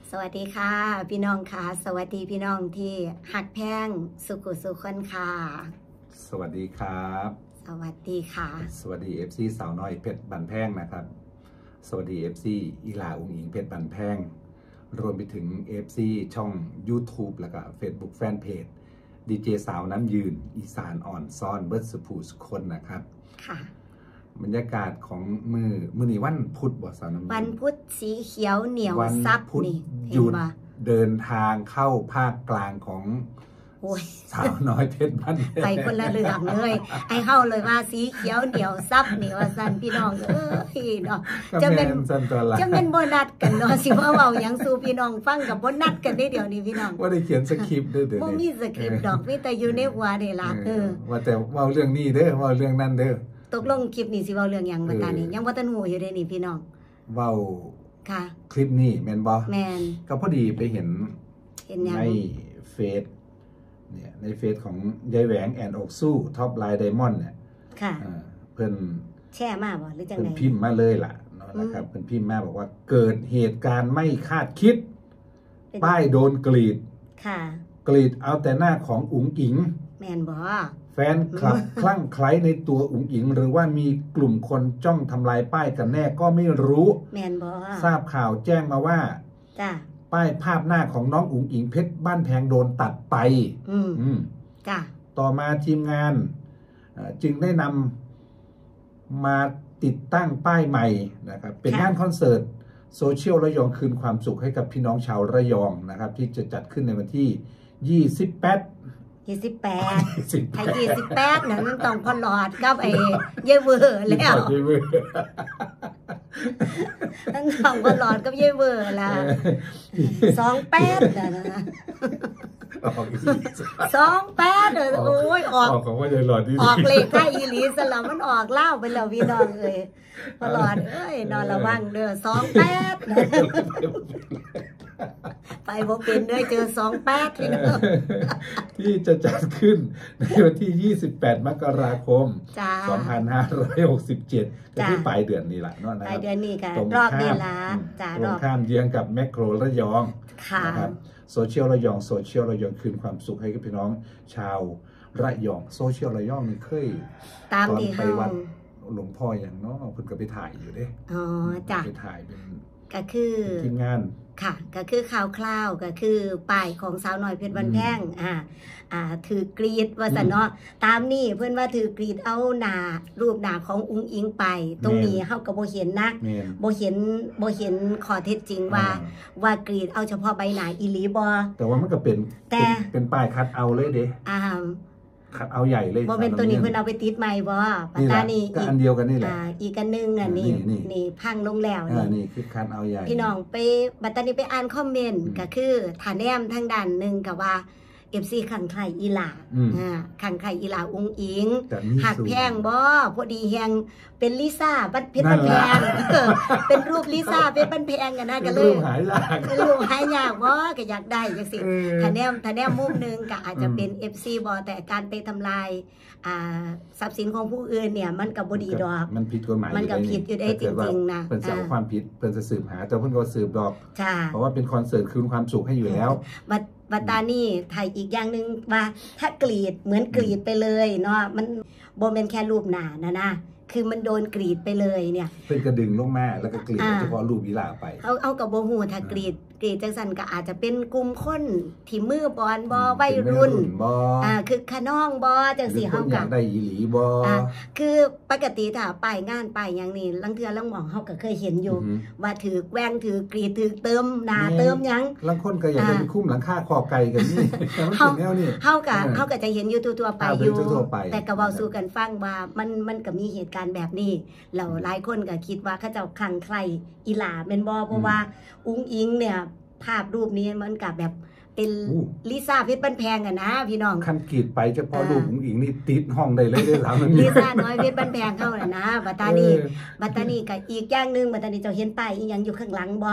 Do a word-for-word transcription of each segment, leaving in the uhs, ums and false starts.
สวัสดีค่ะพี่น้องค่ะสวัสดีพี่น้องที่หักแพงสุขุสุขคนค่ะสวัสดีครับสวัสดีค่ะสวัสดี เอฟ ซี สาวน้อยเพชรบันแพงนะครับสวัสดี เอฟ ซี อีหลาอุ๋งอิงเพชรบันแพงรวมไปถึง เอฟ ซี ช่อง YouTube แล้วก็ Facebook Fanpage ดีเจสาวน้ำยืนอีสานอ่อนซ่อนเบิร์ดสุภูสุคนนะครับค่ะบรรยากาศของมือมือนี่วันพุธบ่สาวน้ำยืนวันพุธสีเขียวเหนียวซับนี่หยุดเดินทางเข้าภาคกลางของสาวน้อยเพชรบ้านไปคนละเรื่องเลยไอ้เข้าเลยว่าสีเขียวเหนียวซับนี่ว่าสันพี่น้องเอ้ยเนาะจะเป็นจะเป็นโบนัสกันเนาะสิว่าเว้าหยังสู่พี่น้องฟังกับโบนัสกันได้เดี๋ยวนี้พี่น้องว่าได้เขียนสคริปต์ด้วยเดี๋ยวนี้บ่มีสคริปต์ดอกมีแต่อยู่ในหัวนี่ล่ะเออว่าแต่เว้าเรื่องนี้เด้อเว้าเรื่องนั้นเด้อตกลงคลิปนี้สิเว้าเรื่องหยังบัดตานี้ยังบ่ทันฮู้อยู่เด้นี่พี่น้องเว้าค่ะคลิปนี้แม่นบ่แม่นก็พอดีไปเห็นเห็นหยังในเฟซเนี่ยในเฟซของยายแหวงแอนอกสู้ท็อปไลน์ไดมอนด์เนี่ยค่ะเพิ่นแช่มาบ่หรือจังได๋เพิ่นพิมพ์มาเลยล่ะเนาะนะครับเพิ่นพิมพ์มาบอกว่าเกิดเหตุการณ์ไม่คาดคิดป้ายโดนกรีดค่ะกรีดเอาแต่หน้าของอุ๋งอิงแม่นบ่แฟนคลับคลั่งไคล้ในตัวอุ๋งอิงหรือว่ามีกลุ่มคนจ้องทำลายป้ายกันแน่ก็ไม่รู้แม่นบ่ทราบข่าวแจ้งมาว่าจ้ะป้ายภาพหน้าของน้องอุ๋งอิงเพชรบ้านแพงโดนตัดไปอืมอืมจ้ะต่อมาทีมงานจึงได้นำมาติดตั้งป้ายใหม่นะครับเป็นงานคอนเสิร์ตโซเชียลระยองคืนความสุขให้กับพี่น้องชาวระยองนะครับที่จะจัดขึ้นในวันที่ยี่สิบแปดยี่สิบแปดไอ้ยี่สิบแปดเนี่ยมันต้องพอหลอดกับไอ้เย่เวอร์แล้วทั้งสองพอหลอดกับเย่เวอร์ละสองแปดนะสองแปดเออโอ้ยออกของว่าจะหลอดที่ออกเลขไทยอีหลีสลับมันออกเล่าไปแล้วพี่น้องเลยพอหลอดเอ้ยนอนระวังเด้อสองแปดไปบ่เป็นด้วยเจอสองแปดพี่น้องที่จะจัดขึ้นในวันที่ยี่สิบแปดมกราคมสองพันห้าร้อยหกสิบเจ็ดก็ที่ปลายเดือนนี้แหละเนาะนะครับปลายเดือนนี้ค่ะรอบเดือนละจ้ารอบข้ามเยื้องกับแมคโครระยองนะครับโซเชียลระยองโซเชียลระยองคืนความสุขให้กับพี่น้องชาวระยองโซเชียลระยองนี่เคยตามที่ไปวัดหลวงพ่ออย่างเนาะเพิ่นก็ไปถ่ายอยู่เด้อ๋อจ้ะไปถ่ายเป็นก็คือทีมงานค่ะก็คือข่าวคราวก็คือป้ายของสาวน้อยเพชรบ้านแพงอ่าอ่าถือกรีดว่าซั่นเนาะตามนี่เพิ่นว่าถือกรีดเอาหน้ารูปหน้าของอุ๋งอิงไปตรงนี้เฮาก็บ่เห็นนะบ่เห็นบ่เห็นข้อเท็จจริงว่าว่ากรีดเอาเฉพาะใบหน้าอีหลีบ่แต่ว่ามันก็เป็นเป็นป้ายคัดเอาเลยเด้อ่าคัดเอาใหญ่เลยบ่เป็นตัวนี้เพิ่นเอาไปติดใหม่บ่ปตานี่ก็อันเดียวกันนี่แหละอ่าอีกอันนึงอ่ะนี่นี่พังลงแล้วนี่นี่คือคัดเอาใหญ่พี่น้องไปบัดตานี้ไปอ่านคอมเมนต์ก็คือถ้าแนมทางด้านนึงก็ว่า เอฟ ซี ขังไข่อีหลาอ่าขังไข่อีหลาอุ๋งอิงหักแพงบ่พอดีแฮงเป็นลิซ่าบ้านเพชรบ้านแพงเป็นรูปลิซ่าเพชรบ้านแพงกันนะก็เลยหายากเป็นรูปหายากบ่ก็อยากได้จังซี่ถ้าแนมถ้าแนมมุมนึงก็อาจจะเป็น เอฟ ซี บ่แต่การไปทำลายอ่าทรัพย์สินของผู้อื่นเนี่ยมันก็บ่ดีดอกมันผิดกฎหมายมันก็ผิดอยู่ได้จริงๆนะเพิ่นจะเอาความผิดเพิ่นจะสืบหาแต่เพิ่นก็สืบดอกเพราะว่าเป็นคอนเสิร์ตคืนความสุขให้อยู่แล้วบัดบัดตานี่ถ่ายอีกอย่างนึงว่าถ้ากรีดเหมือนกรีดไปเลยเนาะมันบ่แม่นแค่รูปหน้านะนะคือมันโดนกรีดไปเลยเนี่ยเพิ่นก็ดึงลงมาแล้วก็กรีดเฉพาะรูปอีหลาไปเอาเอากับบ่ฮู้ถ้ากรีดกรีดจังซั่นก็อาจจะเป็นกลุ่มคนที่มือบอลบ่วัยรุ่นอ่าคือขน้องบ่จังซี่เฮาก็ได้อีหลีบ่อ่าคือปกติถ้าไปงานไปหยังนี่ลังเทื่อลังหม่องเฮาก็เคยเห็นอยู่ว่าถือแว่งถือกรีดถือเติมหน้าเติมหยังลังคนก็อยากจะไปคุ้มหลังคาคอไก่กันนี่เฮาเฮาก็เฮาก็จะเห็นอยู่ทั่วๆไปอยู่แต่ก็เว้าสู่กันฟังว่ามันมันก็มีเหตุการณ์แบบนี้แล้วหลายคนก็คิดว่าเขาเจ้าคลั่งไคล้อีหลาแม่นบ่เพราะว่าอุ๋งอิงเนี่ยภาพรูปนี้มันกับแบบเป็นลิซ่าเพชรบ้านแพงอะนะพี่น้องคันกรีดไปเฉพาะรูปอุ๋งอิงนี่ติดห้องได้เลยได้หลังนั้นลิซ่าน้อยเพชรบ้านแพงเข้าน่ะนะบัดตานีบัดตานีก็อีกอย่างนึงบัดตานีเจ้าเห็นป้ายอีหยังอยู่ข้างหลังบ่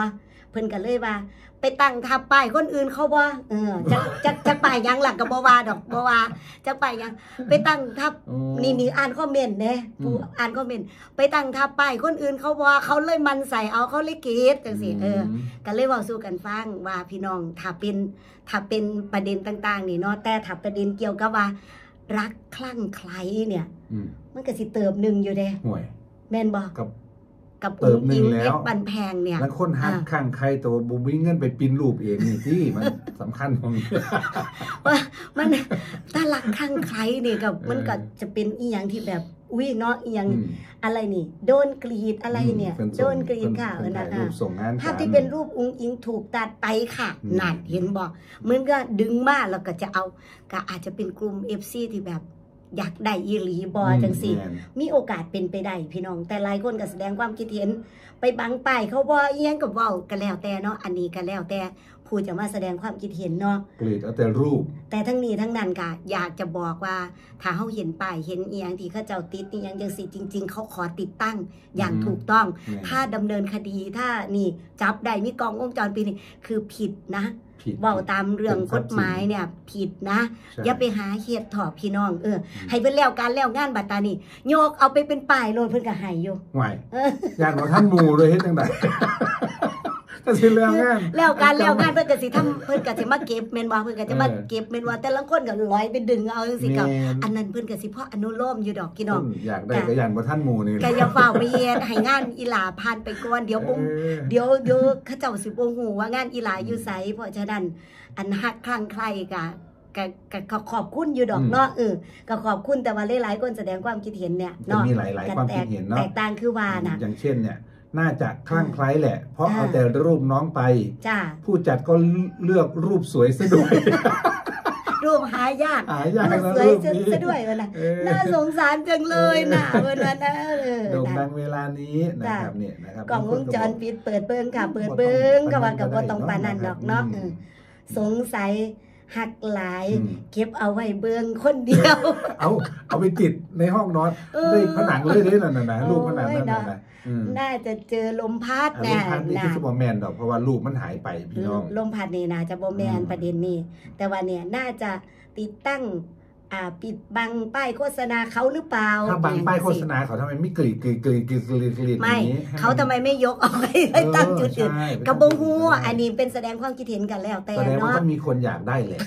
เพิ่นก็เลยว่าไปตั้งทับป้ายคนอื่นเขาบ่เออจักจักจักป้ายหยังหลักก็บ่ว่าดอกบ่ว่าจักป้ายหยังไปตั้งทับนี่นี่อ่านคอมเมนต์เด้ผู้อ่านคอมเมนต์ไปตั้งทับป้ายคนอื่นเขาบ่เขาเลยมันใส่เอาเขาเลยเกลียดจังซี่เออก็เลยเว้าสู่กันฟังว่าพี่น้องถ้าเป็นถ้าเป็นประเด็นต่างๆนี่เนาะแต่ถ้าประเด็นเกี่ยวกับว่ารักคลั่งไคล้เนี่ยมันก็สิเติบหนึ่งอยู่เด้ห่วยแม่นบ่กับกับเติบหนึ่งแล้วบันแพงเนี่ยแล้วคนหักข้างใครตัวบุมีเงินไปปิ้นรูปเองนี่ที่มันสำคัญของว่ามันถ้ารักข้างใครนี่กับมันก็จะเป็นอีหยังที่แบบอุ้ยเนาะอีหยังอะไรนี่โดนกรีดอะไรเนี่ยโดนกรีดค่ะเออนะคะภาพที่เป็นรูปอุ้งอิงถูกตัดไปค่ะนั่นเห็นบอกมันก็ดึงมาแล้วก็จะเอาก็อาจจะเป็นกลุ่ม เอฟ ซี ที่แบบอยากได้อีหลีบอจังสิมีโอกาสเป็นไปได้พี่น้องแต่หลายคนก็แสดงความคิดเห็นไปบังป้ายเขาบ่เอียงกับเว้ากันแล้วแต่เนาะอันนี้กันแล้วแต่ผู้จะมาแสดงความคิดเห็นเนาะกรีดเอาแต่รูปแต่ทั้งนี้ทั้งนั้นก็อยากจะบอกว่าถ้าเขาเห็นป้ายเห็นอีหยังที่เขาเจ้าติดอีหยังจังสิจริงๆเขาขอติดตั้งอย่างถูกต้องถ้าดำเนินคดีถ้านี่จับได้มีกล้องวงจรปิดนี่คือผิดนะเว้าตามเรื่องกฎหมายเนี่ยผิดนะอย่าไปหาเฮ็ดถอพี่น้องเออให้เพิ่นแล้วการแล้วงานบัดตานี่โยกเอาไปเป็นป้ายโลดเพิ่นก็ให้อยู่ไหวย่านบ่ทันหมู่เลยเฮ็ดจังได๋ก็สิแล้วงานแล้วการแล้วงานเพิ่นก็สิทำเพิ่นก็สิมาเก็บแม่นบ่เพิ่นก็จะมาเก็บแม่นว่าแต่ละคนก็ร้อยไปดึงเอาจังซี่ก็อันนั้นเพิ่นก็สิพออนุโลมอยู่ดอกพี่น้องอยากได้ก็ย่านบ่ทันหมู่นี่ก็อย่าเฝ้าไปเฮ็ดให้งานอีหลาผ่านไปก่อนเดี๋ยวบ่เดี๋ยวเดี๋ยวเขาเจ้าสิบ่ฮู้ว่างานอีหลาอยู่ไสเพราะฉะนั้นอันฮักคลั่งใครก็ก็ก็ขอบคุณอยู่ดอกเนาะเออก็ขอบคุณแต่ว่าหลายๆคนแสดงความคิดเห็นเนี่ยเนาะมีหลายๆความคิดเห็นเนาะแตกต่างคือว่าน่ะอย่างเช่นเนี่ยน่าจะคลั่งไคล้แหละเพราะเอาแต่รูปน้องไปผู้จัดก็เลือกรูปสวยซะด้วยรูปหายากหายากสวยซะด้วยนะน่าสงสารจังเลยน่ะวันนั้นนะโด่งดังเวลานี้นะครับเนี่ยนะครับกล้องวงจรปิดเปิดเบิ้งค่ะเปิดเบิ้งก็ว่ากับบ่ต้องปานนั้นดอกเนาะสงสัยหักหลายเก็บเอาไว้เบิ้งคนเดียวเอาเอาไปติดในห้องนอนได้ผนังเลยเด้นั่นน่ะรูปผนังนั่นน่ะน่าจะเจอลมพัดแน่นะคือบ่แม่นดอกเพราะว่ารูปมันหายไปพี่น้องลมพัดนี่น่าจะบ่แม่นประเด็นนี้แต่ว่าเนี่ยน่าจะติดตั้งอ่าปิดบังป้ายโฆษณาเขาหรือเปล่าถ้าบังป้ายโฆษณาเขาทำไมไม่กรีดกรีดกรีดกรีดกรีดกรีดไม่เขาทำไมไม่ยกออกไปตั้งจุดอื่นกระบงหัวอันนี้เป็นแสดงความคิดเห็นกันแล้วแต่เนาะแสดงว่าต้องมีคนอยากได้แหละ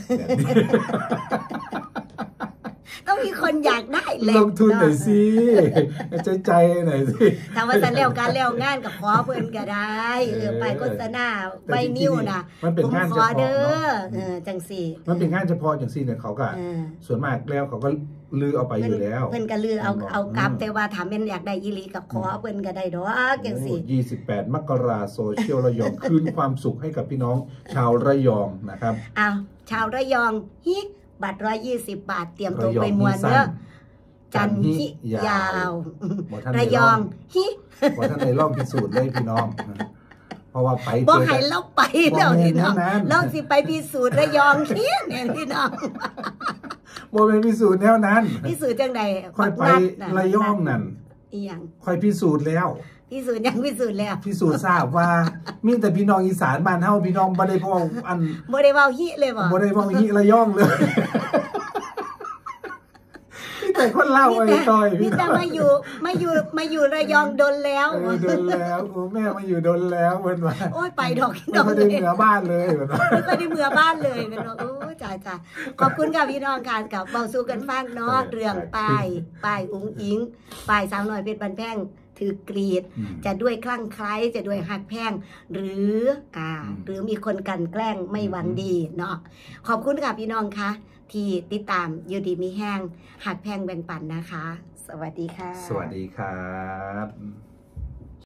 ต้องมีคนอยากได้แหละลงทุนหน่อยสิใจใจหน่อยสิถ้าว่าจะเลี้ยวการเลี้ยวงานกับขอเพิ่นก็ได้เออไปโฆษณาใบนิ้วนะผมขอเด้อเออจังสี่มันเป็นงานเฉพาะจังสี่เนี่ยเขาก็ส่วนมากแล้วเขาก็ลือเอาไปอยู่แล้วเพิ่นก็ลือเอาเอากลับแต่ว่าถามเป็นอยากได้อีหลีกับขอเพิ่นก็ได้ดอกจังสี่ยี่สิบแปดมกราโซเชียลระยองคืนความสุขให้กับพี่น้องชาวระยองนะครับอ้าวชาวระยองฮิบัตรร้อยยี่สิบบาทเตรียมตัวไปมวนเนอะจันฮิยาวระยองฮิว่าท่านในร่องพิสูจน์เลยพี่น้องเพราะว่าไปบอกให้เราไปเดี๋ยวพี่น้องลองสิไปพิสูจน์ระยองฮิเนี่ยพี่น้องโมเป็นพิสูจน์แนวนั้นพิสูจน์จังใดค่อยไประยองนั่นอีหยังค่อยพิสูจน์แล้วพิสูจน์ยังพิสูจน์แล้วพิสูจน์ทราบว่ามีแต่พี่น้องอีสานบ้านเฮาพี่น้องบ่ได้เว้าอันบ่ได้เว้าฮิเลยบ่บ่ได้เว้าฮิระยองเลยแต่คนเล่าไอ้ต่อยพี่แต่มาอยู่มาอยู่มาอยู่ระยองดนแล้วดนแล้วโอ้แม่มาอยู่ดนแล้วเพิ่นว่าโอ้ยไปดอกดอกไม่ได้เมือบ้านเลยเพิ่นว่าไม่ได้เมือบ้านเลยเพิ่นว่าโอ้จ้าๆขอบคุณค่ะพี่น้องค่ะกับเว้าสู่กันฟังเนาะเรื่องป้ายป้ายอุ้งอิงป้ายสาวน้อยเพชรบ้านแพงถือกรีดจะด้วยคลั่งไคล้จะด้วยหักแพงหรืออ่าหรือมีคนกันแกล้งไม่หวังดีเนาะขอบคุณค่ะพี่น้องค่ะที่ติดตามอยู่ดีมีแห้งหักแพงแบ่งปันนะคะสวัสดีค่ะสวัสดีครับ